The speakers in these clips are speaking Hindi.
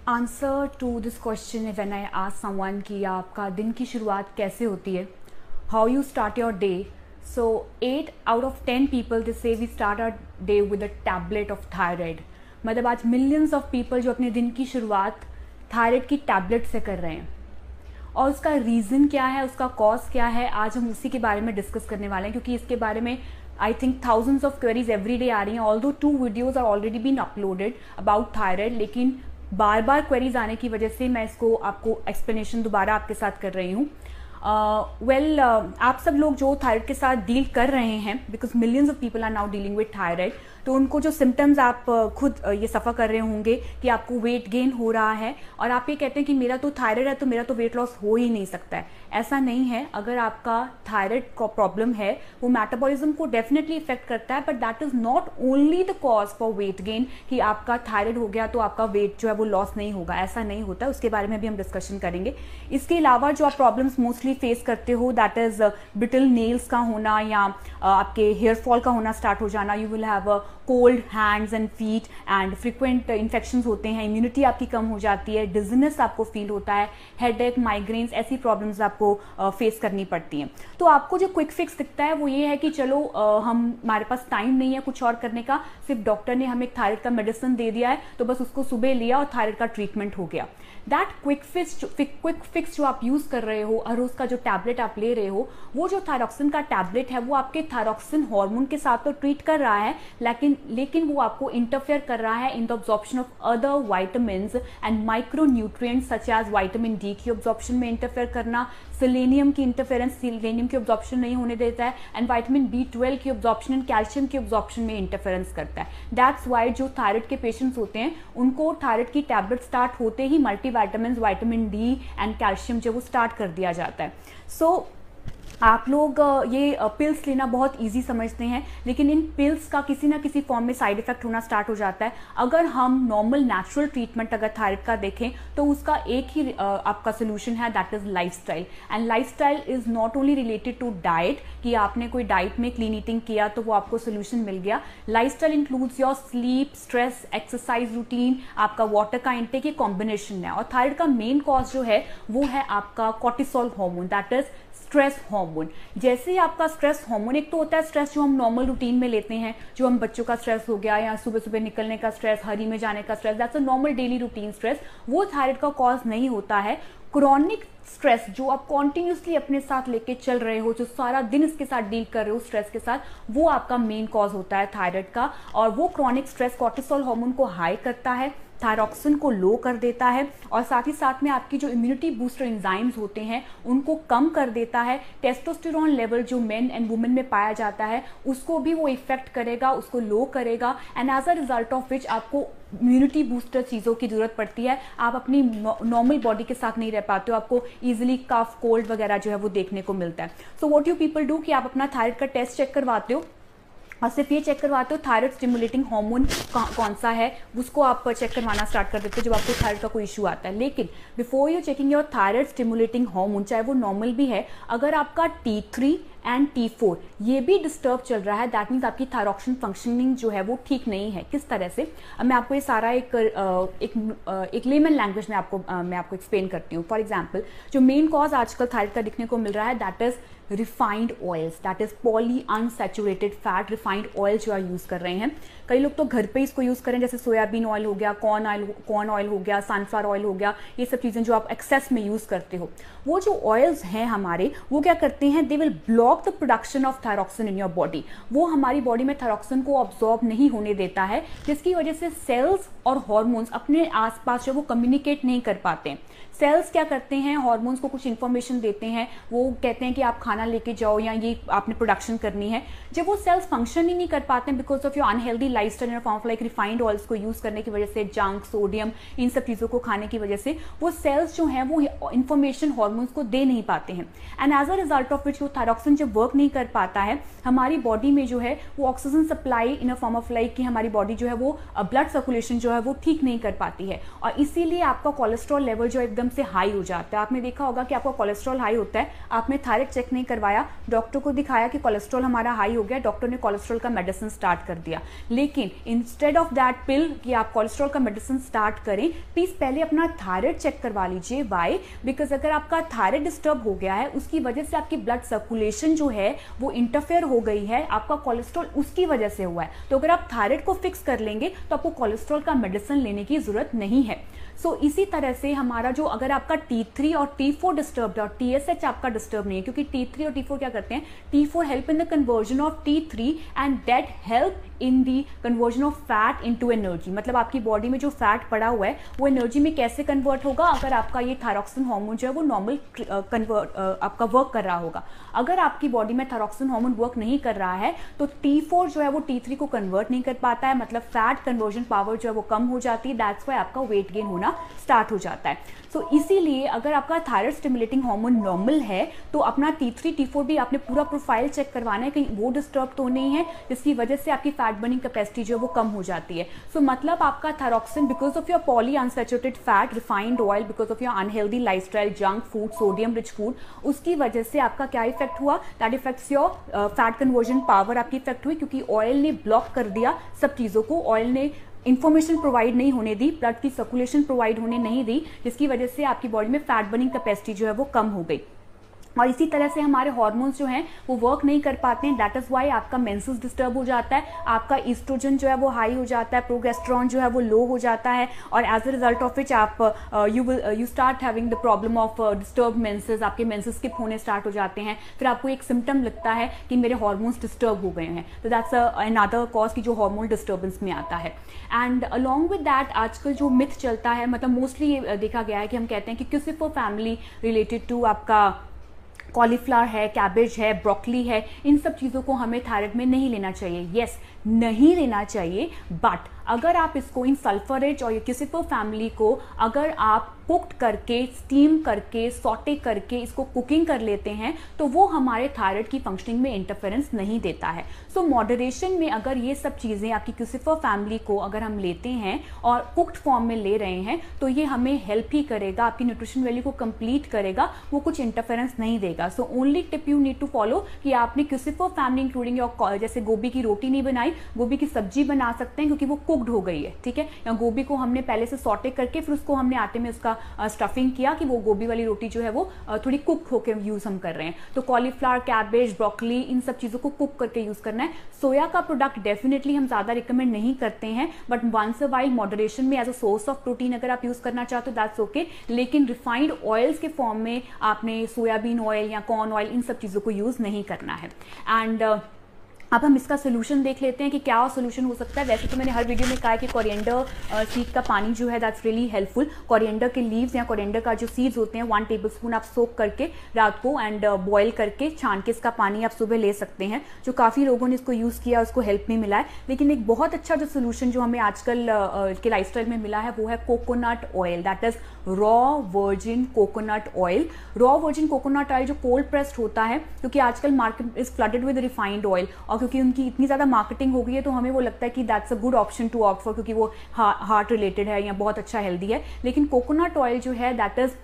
Answer to this question when I ask someone कि आपका दिन की शुरुआत कैसे होती है, how you start your day. So 8 out of 10 people they say we start our day with a tablet of thyroid. मतलब आज मिलियंस ऑफ पीपल जो अपने दिन की शुरुआत थायराइड की टैबलेट से कर रहे हैं, और उसका रीज़न क्या है, उसका कॉज क्या है, आज हम उसी के बारे में डिस्कस करने वाले हैं. क्योंकि इसके बारे में I think thousands of queries every day आ रही हैं. Although 2 videos are already been uploaded about thyroid, लेकिन बार बार क्वेरीज आने की वजह से मैं इसको आपको एक्सप्लेनेशन दोबारा आपके साथ कर रही हूँ. आप सब लोग जो थायराइड के साथ डील कर रहे हैं, because millions of people are now dealing with thyroid, तो उनको जो सिम्टम्स आप खुद ये सफ़र कर रहे होंगे कि आपको वेट गेन हो रहा है और आप ये कहते हैं कि मेरा तो थायराइड है तो मेरा तो वेट लॉस हो ही नहीं सकता है. ऐसा नहीं है. अगर आपका थायराइड का प्रॉब्लम है वो मेटाबॉलिज्म को डेफिनेटली इफेक्ट करता है, but that is not only the cause for weight gain कि आपका थायराइड हो गया तो आपका वेट जो है वो लॉस नहीं होगा. ऐसा नहीं होता. उसके बारे में भी हम डिस्कशन करेंगे. इसके अलावा जो आप प्रॉब्लम्स मोस्टली फेस करते हो, दैट इज ब्रिटल नेल्स का होना या आपके हेयर फॉल का होना स्टार्ट हो जाना. You will have cold hands and feet and frequent infections होते हैं. इम्यूनिटी आपकी कम हो जाती है. डिजीनेस आपको फील होता है. हेडेक, माइग्रेन्स, ऐसी प्रॉब्लम्स आपको फेस करनी पड़ती हैं. तो आपको जो क्विक फिक्स दिखता है वो ये है कि चलो हमारे पास टाइम नहीं है कुछ और करने का, सिर्फ डॉक्टर ने हमें एक थायराइड का मेडिसिन दे दिया है तो बस उसको सुबह लिया और थायराइड का ट्रीटमेंट हो गया. दैट क्विक फिक्स जो आप यूज़ कर रहे हो और उसका जो टैबलेट आप ले रहे हो, वो जो थायरॉक्सिन का टैबलेट है वो आपके थायरॉक्सिन हार्मोन के साथ तो ट्रीट कर रहा है, लेकिन वो आपको इंटरफेयर कर रहा है in the absorption of other vitamins and micro nutrients such as vitamin D की ऑब्जॉर्प्शन में इंटरफेयर करना, सेलेनियम की इंटरफेरेंस सेलेनियम की ऑब्जॉर्प्शन नहीं होने देता है, एंड विटामिन B12 की ऑब्जॉर्प्शन एंड कैल्शियम की ऑब्जॉर्प्शन में इंटरफेरेंस करता है. दैट्स वाई जो थायराइड के पेशेंट्स होते हैं उनको थायराइड की टैबलेट स्टार्ट होते ही multivitamin, vitamin D and calcium जो वो स्टार्ट कर दिया जाता है. सो आप लोग ये पिल्स लेना बहुत इजी समझते हैं, लेकिन इन पिल्स का किसी ना किसी फॉर्म में साइड इफेक्ट होना स्टार्ट हो जाता है. अगर हम नॉर्मल नेचुरल ट्रीटमेंट अगर थायराइड का देखें तो उसका एक ही आपका सोल्यूशन है, that is lifestyle. And lifestyle is not only related to diet कि आपने कोई डाइट में क्लीन ईटिंग किया तो वो आपको सोल्यूशन मिल गया. Lifestyle includes your sleep, stress, exercise routine, आपका वाटर का इंटेक, ये कॉम्बिनेशन है. और थायराइड का मेन कॉज जो है वो है आपका cortisol hormone, that is stress hormone. जैसे ही आपका स्ट्रेस हार्मोन, एक तो होता है स्ट्रेस जो हम नॉर्मल रूटीन में लेते हैं, जो हम बच्चों का स्ट्रेस हो गया या सुबह सुबह निकलने का स्ट्रेस, हरी में जाने का stress, that's a normal daily routine stress. वो थायराइड का कॉज नहीं होता है. क्रॉनिक स्ट्रेस जो आप कॉन्टिन्यूसली अपने साथ लेके चल रहे हो, जो सारा दिन इसके साथ डील कर रहे हो स्ट्रेस के साथ, वो आपका मेन कॉज होता है थायराइड का. और वो क्रॉनिक स्ट्रेस कॉर्टिसोल हार्मोन को हाई करता है, थायरॉक्सिन को लो कर देता है, और साथ ही साथ में आपकी जो इम्यूनिटी बूस्टर एंजाइम्स होते हैं उनको कम कर देता है. टेस्टोस्टेरोन लेवल जो मेन एंड वुमेन में पाया जाता है उसको भी वो इफेक्ट करेगा, उसको लो करेगा. And as a result of which आपको इम्यूनिटी बूस्टर चीज़ों की जरूरत पड़ती है. आप अपनी नॉर्मल बॉडी के साथ नहीं रह पाते हो, आपको इजीली कफ, कोल्ड वगैरह जो है वो देखने को मिलता है. So what you people do कि आप अपना थायराइड का टेस्ट चेक करवाते हो और सिर्फ ये चेक करवाते हो थायराइड स्टिमुलेटिंग हार्मोन कौन सा है, उसको आप चेक करवाना स्टार्ट कर देते हो जब आपको थायराइड का कोई इशू आता है. लेकिन before you checking your thyroid stimulating hormone, चाहे वो नॉर्मल भी है, अगर आपका T3 एंड T4 ये भी डिस्टर्ब चल रहा है, दैट मीन्स आपकी थायरॉक्सिन फंक्शनिंग जो है वो ठीक नहीं है. किस तरह से, अब मैं आपको ये सारा एक लेमन लैंग्वेज में मैं आपको एक्सप्लेन करती हूँ. फॉर एग्जाम्पल, जो मेन कॉज आजकल थायराइड का दिखने को मिल रहा है, that is refined oils, that is poly unsaturated fat refined oil जो आप यूज़ कर रहे हैं. कई लोग तो घर पे इसको यूज़ करें, जैसे सोयाबीन ऑयल हो गया, कॉर्न ऑयल हो गया, सनफ्लावर ऑयल हो गया, ये सब चीज़ें जो आप एक्सेस में यूज़ करते हो. वो जो ऑयल्स हैं हमारे, वो क्या करते हैं, they will block the production of thyroxine in your body. वो हमारी बॉडी में थायरॉक्सिन को ऑब्जॉर्ब नहीं होने देता है, जिसकी वजह से सेल्स और हार्मोन्स अपने आसपास जो वो कम्युनिकेट नहीं कर पाते हैं. सेल्स क्या करते हैं, हार्मोन्स को कुछ इन्फॉर्मेशन देते हैं, वो कहते हैं कि आप खाना लेके जाओ या ये आपने प्रोडक्शन करनी है. जब वो सेल्स फंक्शन ही नहीं कर पाते हैं because of your unhealthy lifestyle and form like refined oils को यूज करने की वजह से, जंक, सोडियम, इन सब चीज़ों को खाने की वजह से वो सेल्स जो हैं वो इन्फॉर्मेशन हार्मोन्स को दे नहीं पाते हैं. And as a result of which वो थायरॉक्सिन जब वर्क नहीं कर पाता है, हमारी बॉडी में जो है वो oxygen supply in a form of like कि हमारी बॉडी जो है वो ब्लड सर्कुलेशन जो है वो ठीक नहीं कर पाती है, और इसीलिए आपका कोलेस्ट्रॉल लेवल जो एकदम से हाई हो जाता है। आपने देखा होगा कि आपका कोलेस्ट्रॉल हाई होता है, आपने थायराइड चेक नहीं करवाया, डॉक्टर को दिखाया कि कोलेस्ट्रॉल हमारा हाई हो गया, डॉक्टर ने कोलेस्ट्रॉल का मेडिसिन स्टार्ट कर दिया। लेकिन इंस्टेड ऑफ दैट पिल कि आप कोलेस्ट्रॉल का मेडिसिन स्टार्ट करें, प्लीज पहले अपना थायराइड चेक करवा लीजिए। वाई? बिकॉज अगर आपका थायराइड डिस्टर्ब हो गया है, उसकी वजह से आपकी ब्लड सर्कुलेशन जो है वो इंटरफेयर हो गई है, आपका कोलेस्ट्रॉल उसकी वजह से हुआ है। तो अगर आप थायराइड को फिक्स कर लेंगे तो आपको कोलेस्ट्रॉल का मेडिसिन लेने की जरूरत नहीं है। सो इसी तरह से हमारा जो अगर आपका T3 और T4 डिस्टर्ब है और TSH आपका डिस्टर्ब नहीं है, क्योंकि T3 और T4 क्या करते हैं, T4 help in the conversion of T3 and that help in the conversion of fat into energy. मतलब आपकी बॉडी में जो फैट पड़ा हुआ है वो एनर्जी में कैसे कन्वर्ट होगा, अगर आपका ये थायरॉक्सिन हार्मोन जो है वो नॉर्मल आपका वर्क कर रहा होगा। अगर आपकी बॉडी में थायरॉक्सिन हार्मोन वर्क नहीं कर रहा है तो T4 जो है वो T3 को कन्वर्ट नहीं कर पाता है, मतलब फैट कन्वर्जन पावर जो है वो कम हो जाती है, दैट्स वाई आपका वेट गेन होना स्टार्ट हो जाता है। सो इसीलिए अगर आपका थायराइड स्टिमुलेटिंग हार्मोन नॉर्मल है तो अपना T3 T4 भी आपने पूरा प्रोफाइल चेक करवाना है, कहीं वो डिस्टर्ब तो नहीं है जिसकी वजह से आपकी फैट बर्निंग कैपेसिटी जो है वो कम हो जाती है। सो मतलब आपका thyroxine because of your poly unsaturated fat, refined oil, because of your unhealthy lifestyle, junk food, sodium rich food, उसकी वजह से आपका क्या इफेक्ट हुआ, that effects your fat conversion power आपकी इफेक्ट हुई, क्योंकि ऑयल ने ब्लॉक कर दिया सब चीज़ों को, ऑयल ने इन्फॉर्मेशन प्रोवाइड नहीं होने दी, ब्लड की सर्कुलेशन प्रोवाइड होने नहीं दी, जिसकी वजह से आपकी बॉडी में फैट बर्निंग कैपेसिटी जो है वो कम हो गई। और इसी तरह से हमारे हार्मोन्स जो हैं वो वर्क नहीं कर पाते हैं, दैट इज वाई आपका मेंसेस डिस्टर्ब हो जाता है, आपका ईस्ट्रोजन जो है वो हाई हो जाता है, प्रोगेस्टेरॉन जो है वो लो हो जाता है, और as a result of which आप you start having the problem of disturb menses, आपके मेंसेस स्किप होने स्टार्ट हो जाते हैं, फिर आपको एक सिम्टम लगता है कि मेरे हार्मोन्स डिस्टर्ब हो गए हैं, तो दैट्स अनदर कॉज की जो हार्मोन डिस्टर्बेंस में आता है। एंड अलॉन्ग विद दैट आजकल जो मिथ चलता है, मतलब मोस्टली ये देखा गया है कि हम कहते हैं कि किसी फॉर फैमिली रिलेटेड टू आपका कॉलीफ्लावर है, कैबेज है, ब्रोकली है, इन सब चीज़ों को हमें थायराइड में नहीं लेना चाहिए। यस, नहीं लेना चाहिए, बट अगर आप इसको इन सल्फर और किसी पर फैमिली को अगर आप कुक्ड करके, स्टीम करके, सॉटे करके इसको कुकिंग कर लेते हैं तो वो हमारे थायराइड की फंक्शनिंग में इंटरफेरेंस नहीं देता है। सो मॉडरेशन में अगर ये सब चीज़ें आपकी क्यूसिफर फैमिली को अगर हम लेते हैं और कुक्ड फॉर्म में ले रहे हैं तो ये हमें हेल्प ही करेगा, आपकी न्यूट्रिशन वैल्यू को कंप्लीट करेगा, वो कुछ इंटरफेरेंस नहीं देगा। So only tip you need to follow कि आपने क्यूसिफर फैमिली इंक्लूडिंग योर, जैसे गोभी की रोटी नहीं बनाई, गोभी की सब्जी बना सकते हैं क्योंकि वो कुक्ड हो गई है, ठीक है, या गोभी को हमने पहले से सॉटे करके फिर उसको हमने आटे में उसका स्टफिंग किया कि वो गोभी वाली रोटी जो है वो थोड़ी कुक होकर यूज हम कर रहे हैं। तो कॉलीफ्लावर, कैबेज, ब्रोकली, इन सब चीजों को कुक करके यूज करना है। सोया का प्रोडक्ट डेफिनेटली हम ज्यादा रिकमेंड नहीं करते हैं, but once a while moderation में as a source of protein अगर आप यूज करना चाहते हो दैट्स ओके, लेकिन रिफाइंड ऑयल्स के फॉर्म में आपने सोयाबीन ऑयल या कॉर्न ऑयल इन सब चीजों को यूज नहीं करना है। एंड अब हम इसका सोल्यूशन देख लेते हैं कि क्या सोल्यूशन हो सकता है। वैसे तो मैंने हर वीडियो में कहा है कि कोरिएंडर सीड का पानी जो है दैट्स रियली हेल्पफुल। कोरिएंडर के लीव्स या कोरिएंडर का जो सीड्स होते हैं 1 टेबलस्पून आप सोक करके रात को एंड बॉईल करके छान के इसका पानी आप सुबह ले सकते हैं, जो काफ़ी लोगों ने इसको यूज़ किया, उसको हेल्प भी मिला है। लेकिन एक बहुत अच्छा जो सोल्यूशन जो हमें आजकल के लाइफस्टाइल में मिला है वो है coconut oil, that is raw virgin coconut oil. Raw virgin coconut oil जो कोल्ड प्रेस्ड होता है, क्योंकि आजकल market is flooded with refined oil, और क्योंकि उनकी इतनी ज़्यादा मार्केटिंग हो गई है तो हमें वो लगता है कि that's a good option to opt for, क्योंकि वो हार्ट रिलेटेड है या बहुत अच्छा हेल्दी है। लेकिन कोकोनट ऑयल जो है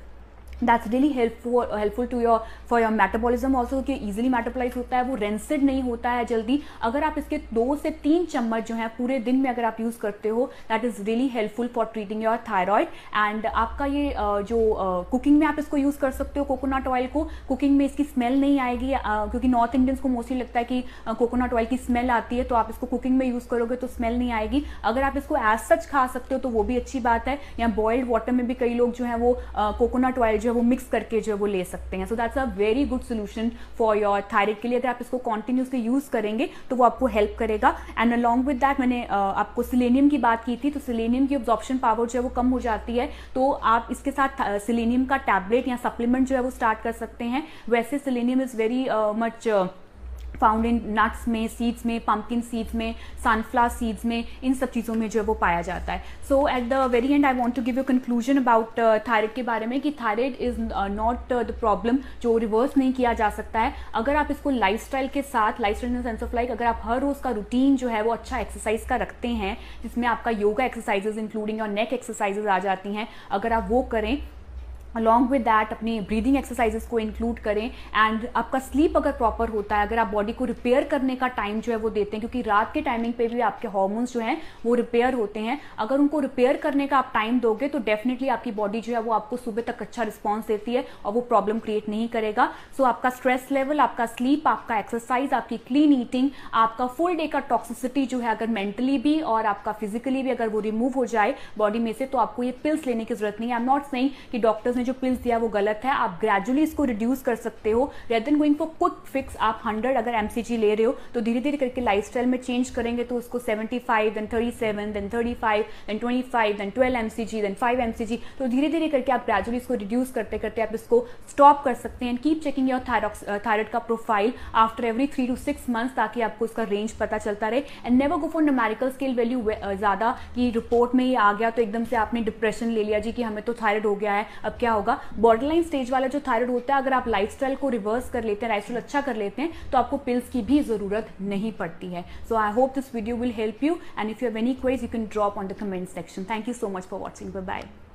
that's really helpful to your for your metabolism also, कि इजीली मेटाबोलाइज होता है, वो रेंसिड नहीं होता है जल्दी। अगर आप इसके 2 से 3 चम्मच जो है पूरे दिन में अगर आप यूज़ करते हो that is really helpful for treating your thyroid. And आपका ये जो कुकिंग में आप इसको यूज़ कर सकते हो कोकोनट ऑयल को, कुकिंग में इसकी स्मेल नहीं आएगी, क्योंकि नॉर्थ इंडियंस को मोस्टली लगता है कि कोकोनट ऑयल की स्मेल आती है, तो आप इसको कुकिंग में यूज़ करोगे तो स्मेल नहीं आएगी। अगर आप इसको एज सच खा सकते हो तो वो भी अच्छी बात है, या बॉइल्ड वाटर में भी कई लोग जो है वो कोकोनट ऑयल जो है वो मिक्स करके जो है वो ले सकते हैं। So that's a very good solution for your thyroid के लिए। अगर आप इसको कॉन्टिन्यूसली यूज करेंगे तो वो आपको हेल्प करेगा। एंड अलॉन्ग विद दैट मैंने आपको सिलेनियम की बात की थी, तो सिलेनियम की एब्जॉर्प्शन पावर जो है वो कम हो जाती है, तो आप इसके साथ सिलेनियम का टैबलेट या सप्लीमेंट जो है वो स्टार्ट कर सकते हैं। वैसे selenium is very much found in nuts में, सीड्स में, पंपकिन सीड्स में, सनफ्लावर सीड्स में, इन सब चीज़ों में जो है वो पाया जाता है. So at the very end I want to give you conclusion about thyroid के बारे में कि thyroid is not the problem जो रिवर्स नहीं किया जा सकता है. अगर आप इसको लाइफस्टाइल के साथ, lifestyle in the sense of like अगर आप हर रोज़ का रूटीन जो है वो अच्छा एक्सरसाइज का रखते हैं, जिसमें आपका योगा एक्सरसाइजेज इंक्लूडिंग और नेक एक्सरसाइजेज आ जाती हैं, अगर आप वो करें, अलॉन्ग विद दैट अपनी ब्रीदिंग एक्सरसाइजेस को इंक्लूड करें, एंड आपका स्लीप अगर प्रॉपर होता है, अगर आप बॉडी को रिपेयर करने का टाइम जो है वो देते हैं, क्योंकि रात के टाइमिंग पे भी आपके हार्मोन्स जो हैं वो रिपेयर होते हैं, अगर उनको रिपेयर करने का आप टाइम दोगे तो डेफिनेटली आपकी बॉडी जो है वो आपको सुबह तक अच्छा रिस्पॉन्स देती है और वो प्रॉब्लम क्रिएट नहीं करेगा. सो आपका स्ट्रेस लेवल, आपका स्लीप, आपका एक्सरसाइज, आपकी क्लीन ईटिंग, आपका फुल डे का टॉक्सिसिटी जो है अगर मेंटली भी और आपका फिजिकली भी अगर वो रिमूव हो जाए बॉडी में से, तो आपको ये पिल्स लेने की जरूरत नहीं है. आई एम नॉट सेइंग कि डॉक्टर्स ने जो पिल्स दिया वो गलत है. आप ग्रेजुअली इसको रिड्यूस कर सकते हो rather than going for quick fix. आप 100 अगर एमसीजी ले रहे हो तो धीरे धीरे करके लाइफस्टाइल में चेंज करेंगे तो उसको 75, then 37, then 35, then 25, then 12 MCG, then 5 MCG, तो धीरे धीरे करके आप ग्रेजुअली इसको रिड्यूस करते करते आप इसको स्टॉप कर सकते हैं. And keep checking your thyroid का profile after every 3 to 6 months, ताकि आपको उसका रेंज पता चलता रहे. And never go for numerical scale value ज्यादा कि रिपोर्ट में ही आ गया तो एकदम से आपने डिप्रेशन ले लिया जी कि हमें तो थायराइड हो गया है, अब क्या होगा. बॉर्डर लाइन स्टेज वाला जो थायराइड होता है, अगर आप लाइफस्टाइल को रिवर्स कर लेते हैं, लाइफस्टाइल अच्छा कर लेते हैं, तो आपको पिल्स की भी जरूरत नहीं पड़ती है. So I hope this video will help you, and if you have any queries you can drop on the comment section. Thank you so much for watching. Bye bye.